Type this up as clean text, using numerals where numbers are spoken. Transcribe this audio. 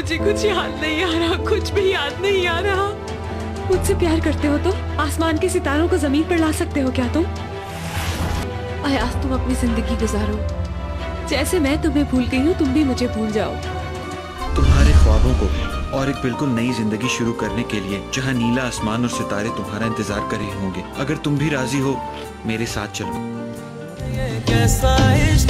मुझे कुछ याद नहीं आ रहा, कुछ भी याद नहीं आ रहा। मुझसे प्यार करते हो तो आसमान के सितारों को जमीन पर ला सकते हो क्या तुम? अयाज तुम अपनी जिंदगी गुजारो, जैसे मैं तुम्हें भूल गई हूँ तुम भी मुझे भूल जाओ। तुम्हारे ख्वाबों को और एक बिल्कुल नई जिंदगी शुरू करने के लिए जहाँ नीला आसमान और सितारे तुम्हारा इंतजार कर रहे होंगे। अगर तुम भी राजी हो मेरे साथ चलो।